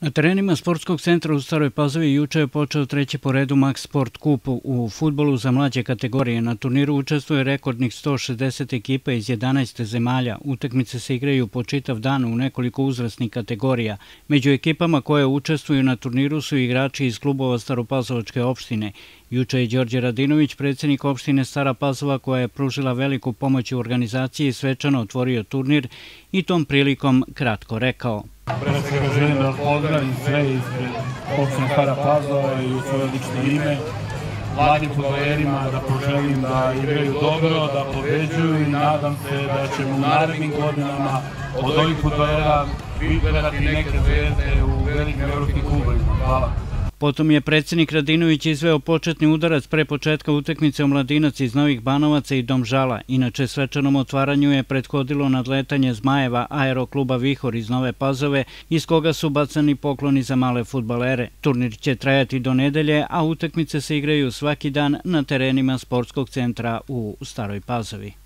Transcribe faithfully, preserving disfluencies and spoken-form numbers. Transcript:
Na terenima Sportskog centra u Staroj Pazovi juče je počeo treći po redu Max Sport Kup u fudbalu za mlađe kategorije. Na turniru učestvuje rekordnih sto šezdeset ekipa iz jedanaest zemalja. Utakmice se igraju po čitav dan u nekoliko uzrasnih kategorija. Među ekipama koje učestvuju na turniru su igrači iz klubova Staropazovačke opštine. Juče je Đorđe Radinović, predsjednik opštine Stara Pazova, koja je pružila veliku pomoć u organizaciji, svečano otvorio turnir i tom prilikom kratko rekao. Pre svega želim da pozdravim sve ispred opštine Stara Pazova i u svoje lično ime, mladim fudbalerima da poželim da igraju dobro, da pobeđuju i nadam se da ćemo u narednim godinama od ovih fudbalera gledati neke zvezde u velikim evropskim klubovima. Hvala. Potom je predsjednik Radinović izveo početni udarac pre početka utakmice Omladinac iz Novih Banovaca i Domžala. Inače, svečanom otvaranju je prethodilo nadletanje Zmajeva aerokluba Vihor iz Nove Pazove, iz koga su bacani pokloni za male fudbalere. Turnir će trajati do nedelje, a utakmice se igraju svaki dan na terenima Sportskog centra u Staroj Pazovi.